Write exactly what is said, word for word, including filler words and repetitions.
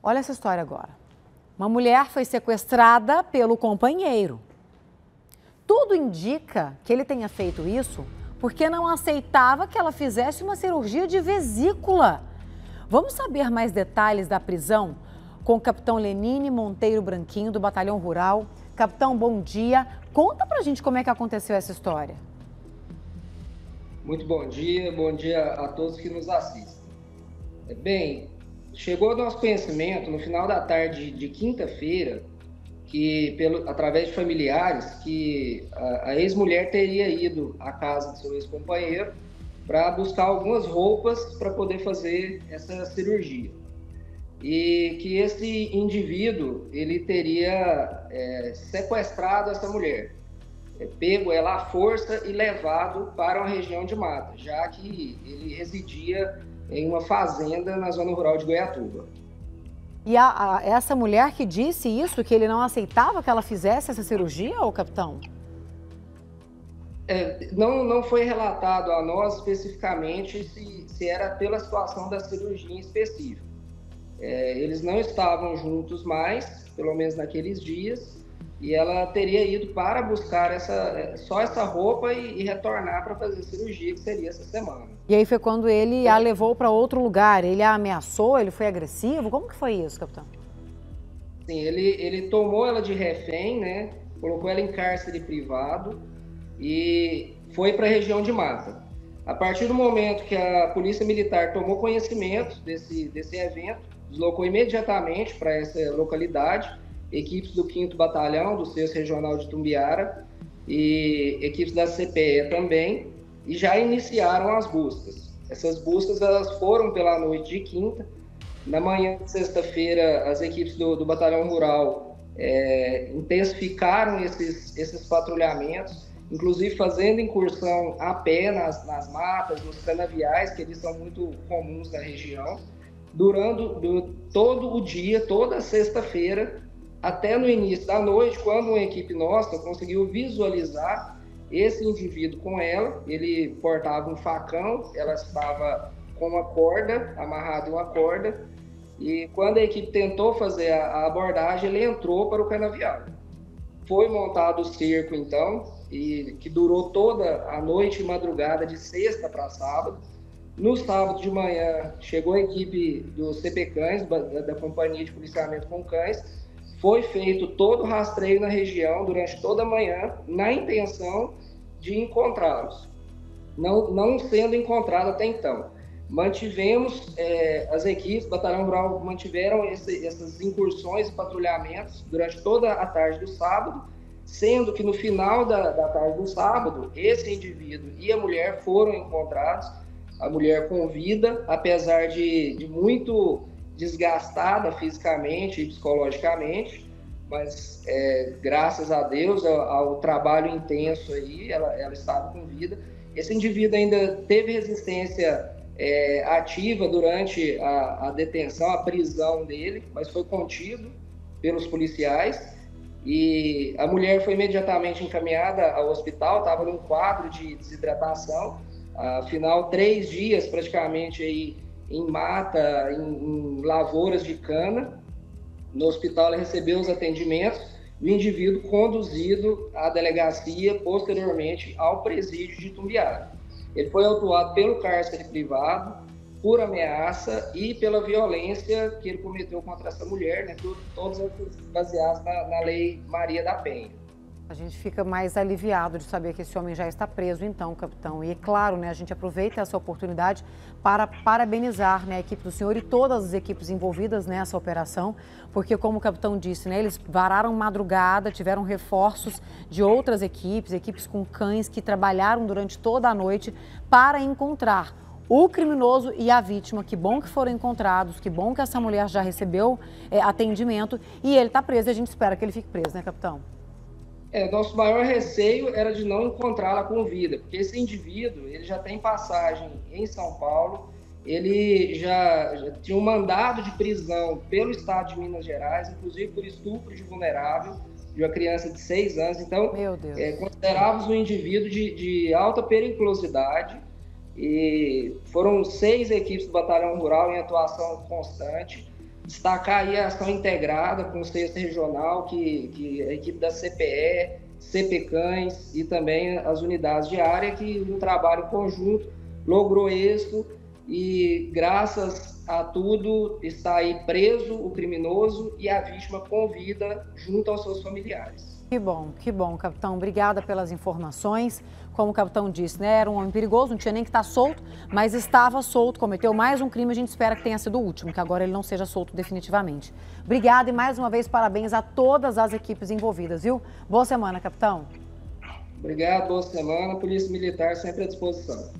Olha essa história agora. Uma mulher foi sequestrada pelo companheiro. Tudo indica que ele tenha feito isso porque não aceitava que ela fizesse uma cirurgia de vesícula. Vamos saber mais detalhes da prisão com o capitão Lenine Monteiro Branquinho, do Batalhão Rural. Capitão, bom dia. Conta pra gente como é que aconteceu essa história. Muito bom dia, bom dia a todos que nos assistem. Bem, chegou ao nosso conhecimento no final da tarde de quinta-feira, que pelo, através de familiares, que a, a ex-mulher teria ido à casa do seu ex-companheiro para buscar algumas roupas para poder fazer essa cirurgia. E que esse indivíduo, ele teria é, sequestrado essa mulher, é, pego ela à força e levado para uma região de mata, já que ele residia em uma fazenda na zona rural de Goiatuba. E a, a, essa mulher que disse isso, que ele não aceitava que ela fizesse essa cirurgia, ô capitão? É, não, não foi relatado a nós especificamente se, se era pela situação da cirurgia em específico. É, eles não estavam juntos mais, pelo menos naqueles dias, e ela teria ido para buscar essa, só essa roupa e, e retornar para fazer a cirurgia, que seria essa semana. E aí foi quando ele a levou para outro lugar, ele a ameaçou, ele foi agressivo? Como que foi isso, capitão? Sim, ele, ele tomou ela de refém, né? Colocou ela em cárcere privado e foi para a região de mata. A partir do momento que a Polícia Militar tomou conhecimento desse, desse evento, deslocou imediatamente para essa localidade equipes do quinto Batalhão, do sexto Regional de Tumbiara e equipes da C P E também, e já iniciaram as buscas. Essas buscas elas foram pela noite de quinta. Na manhã de sexta-feira, as equipes do, do Batalhão Rural é, intensificaram esses, esses patrulhamentos, inclusive fazendo incursão a pé nas, nas matas, nos canaviais, que eles são muito comuns na região, durante do, todo o dia, toda a sexta-feira, até no início da noite, quando uma equipe nossa conseguiu visualizar esse indivíduo com ela. Ele portava um facão, ela estava com uma corda, amarrada em uma corda, e quando a equipe tentou fazer a abordagem, ele entrou para o canavial. Foi montado o cerco, então, e que durou toda a noite e madrugada, de sexta para sábado. No sábado de manhã, chegou a equipe do C P Cães, da, da Companhia de Policiamento com Cães. Foi feito todo o rastreio na região durante toda a manhã, na intenção de encontrá-los. Não, não sendo encontrado até então. Mantivemos, é, as equipes do Batalhão Rural mantiveram esse, essas incursões e patrulhamentos durante toda a tarde do sábado, sendo que no final da, da tarde do sábado, esse indivíduo e a mulher foram encontrados, a mulher com vida, apesar de, de muito desgastada fisicamente e psicologicamente, mas é, graças a Deus, ao, ao trabalho intenso aí, ela, ela estava com vida. Esse indivíduo ainda teve resistência é, ativa durante a, a detenção, a prisão dele, mas foi contido pelos policiais, e a mulher foi imediatamente encaminhada ao hospital, estava num quadro de desidratação, afinal, três dias praticamente aí em mata, em, em lavouras de cana. No hospital ela recebeu os atendimentos e o indivíduo conduzido à delegacia, posteriormente ao presídio de Tumbiara. Ele foi autuado pelo cárcere privado, por ameaça e pela violência que ele cometeu contra essa mulher, né, todos baseados na, na Lei Maria da Penha. A gente fica mais aliviado de saber que esse homem já está preso, então, capitão. E, claro, né, a gente aproveita essa oportunidade para parabenizar, né, a equipe do senhor e todas as equipes envolvidas nessa operação, porque, como o capitão disse, né, eles vararam madrugada, tiveram reforços de outras equipes, equipes com cães que trabalharam durante toda a noite para encontrar o criminoso e a vítima. Que bom que foram encontrados, que bom que essa mulher já recebeu é, atendimento e ele está preso e a gente espera que ele fique preso, né, capitão? É, nosso maior receio era de não encontrá-la com vida, porque esse indivíduo, ele já tem passagem em São Paulo, ele já, já tinha um mandado de prisão pelo estado de Minas Gerais, inclusive por estupro de vulnerável, de uma criança de seis anos. Então, é, considerávamos um indivíduo de, de alta periculosidade, e foram seis equipes do Batalhão Rural em atuação constante. destacar aí a ação integrada com o sexto regional, que, que a equipe da C P E, C P Cães e também as unidades de área, que um trabalho conjunto logrou êxito e graças a tudo está aí preso o criminoso e a vítima com vida junto aos seus familiares. Que bom, que bom, capitão. Obrigada pelas informações. Como o capitão disse, né, era um homem perigoso, não tinha nem que estar solto, mas estava solto, cometeu mais um crime, a gente espera que tenha sido o último, que agora ele não seja solto definitivamente. Obrigada e mais uma vez parabéns a todas as equipes envolvidas, viu? Boa semana, capitão. Obrigado, boa semana. Polícia Militar sempre à disposição.